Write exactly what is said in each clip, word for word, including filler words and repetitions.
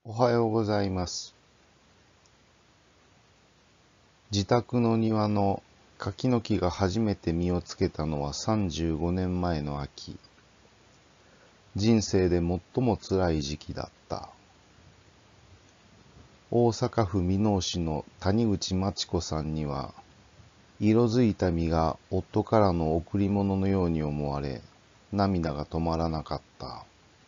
おはようございます。自宅の庭の柿の木が初めて実をつけたのはさんじゅうごねんまえの秋。人生で最も辛い時期だった。大阪府箕面市の谷口真知子さんには、色づいた実が夫からの贈り物のように思われ、涙が止まらなかった。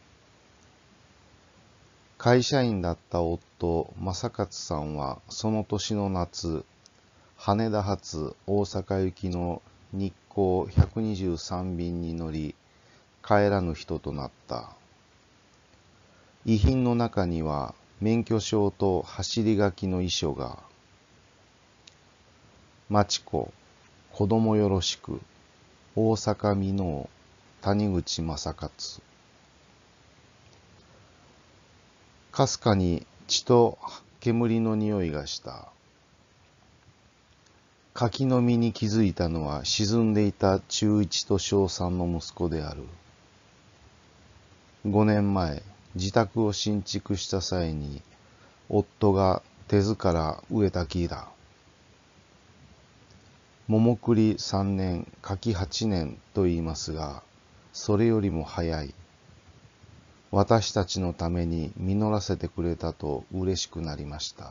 会社員だった夫、正勝さんはその年の夏、羽田発大阪行きの日航ひゃくにじゅうさん便に乗り、帰らぬ人となった。遺品の中には免許証と走り書きの遺書が、まちこ、子供よろしく、大阪箕面、谷口正勝。かすかに血と煙の匂いがした。柿の実に気づいたのは沈んでいた中一と小三の息子である。五年前、自宅を新築した際に、夫が手ずから植えた木だ。桃栗三年、柿八年と言いますが、それよりも早い。私たちのために実らせてくれたと嬉しくなりました。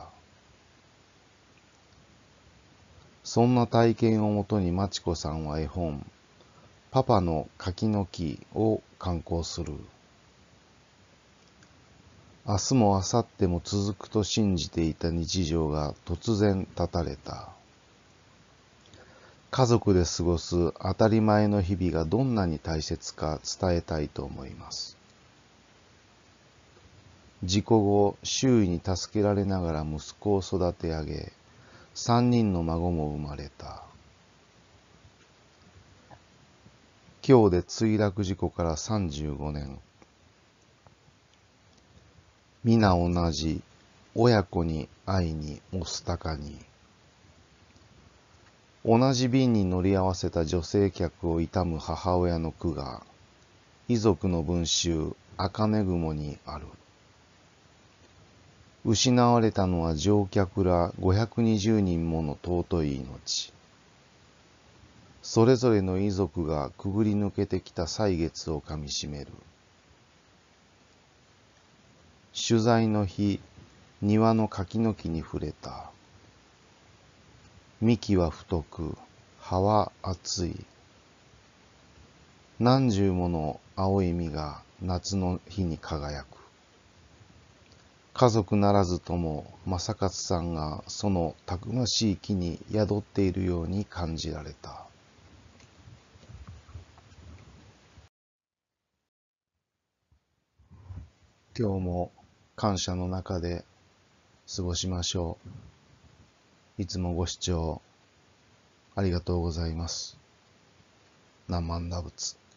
そんな体験をもとにまちこさんは絵本、パパの柿の木を刊行する。明日も明後日も続くと信じていた日常が突然絶たれた。家族で過ごす当たり前の日々がどんなに大切か伝えたいと思います。事故後、周囲に助けられながら息子を育て上げ、三人の孫も生まれた。今日で墜落事故からさんじゅうごねん。皆同じ、親子に愛におすたかに。同じ便に乗り合わせた女性客を悼む母親の句が、遺族の文集、茜雲にある。失われたのは乗客らごひゃくにじゅうにんもの尊い命。それぞれの遺族がくぐり抜けてきた歳月をかみしめる。取材の日、庭の柿の木に触れた。幹は太く、葉は厚い。何十もの青い実が夏の日に輝く。家族ならずとも正勝さんがそのたくましい木に宿っているように感じられた。今日も感謝の中で過ごしましょう。いつもご視聴ありがとうございます。南蛮打仏。